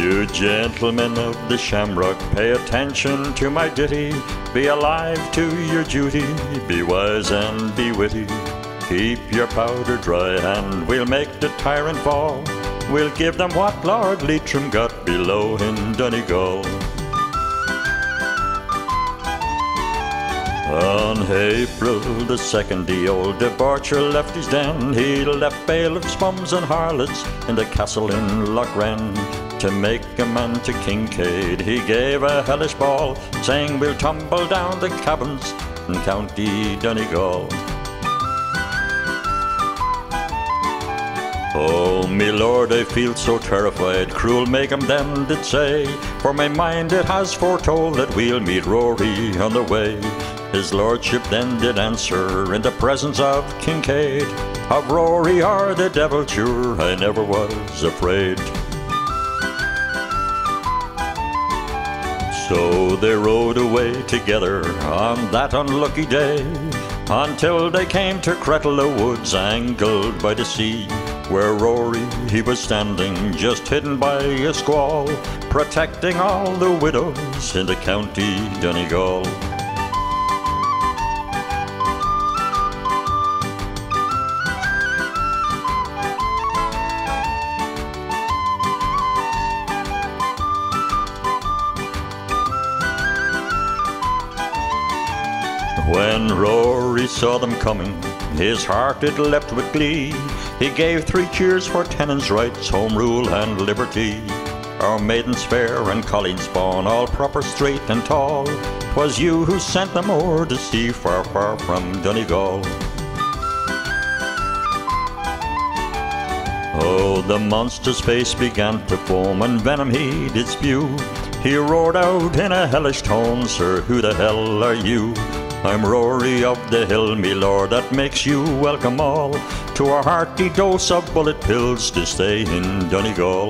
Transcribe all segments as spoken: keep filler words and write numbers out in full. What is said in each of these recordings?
You gentlemen of the Shamrock, pay attention to my ditty. Be alive to your duty, be wise and be witty. Keep your powder dry and we'll make the tyrant fall. We'll give them what Lord Leitrim got below in Donegal. On April the second, the old debaucher left his den. He left bailiffs, bums and harlots in the castle in Loughran. To make a man to Kincaid he gave a hellish ball, saying we'll tumble down the cabins in County Donegal. Oh, me lord, I feel so terrified, cruel Megam then did say, for my mind it has foretold that we'll meet Rory on the way. His lordship then did answer in the presence of Kincaid, of Rory or the devil, sure I never was afraid. So they rode away together on that unlucky day, until they came to Cretella Woods, angled by the sea, where Rory he was standing, just hidden by a squall, protecting all the widows in the County Donegal. When Rory saw them coming, his heart it leapt with glee. He gave three cheers for tenants' rights, home rule and liberty. Our maidens fair and colleen spawn, all proper, straight and tall, 'twas you who sent them o'er the sea, far, far from Donegal. Oh, the monster's face began to foam, and venom he did spew. He roared out in a hellish tone, "Sir, who the hell are you?" "I'm Rory of the hill, me lord, that makes you welcome all to a hearty dose of bullet pills to stay in Donegal."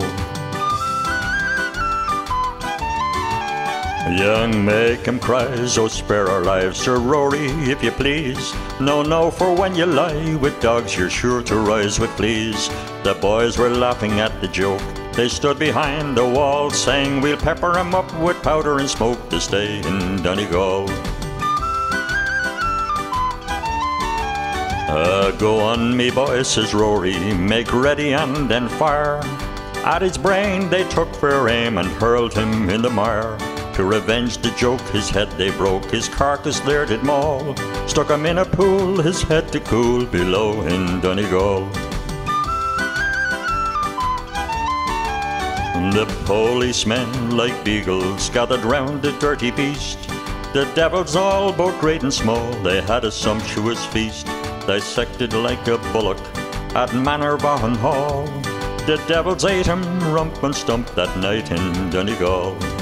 Young Macomb cries, "Oh, spare our lives, Sir Rory, if you please. No, no, for when you lie with dogs, you're sure to rise with fleas." The boys were laughing at the joke. They stood behind the wall, saying, "We'll pepper 'em up with powder and smoke to stay in Donegal." Uh, "go on, me boy," says Rory, "make ready and then fire." At his brain they took fair aim and hurled him in the mire. To revenge the joke his head they broke, his carcass there did maul, stuck him in a pool, his head to cool, below in Donegal. The policemen like beagles gathered round the dirty beast. The devils all, both great and small, they had a sumptuous feast, dissected like a bullock at Manorvaughan Hall. The devils ate him rump and stump that night in Donegal.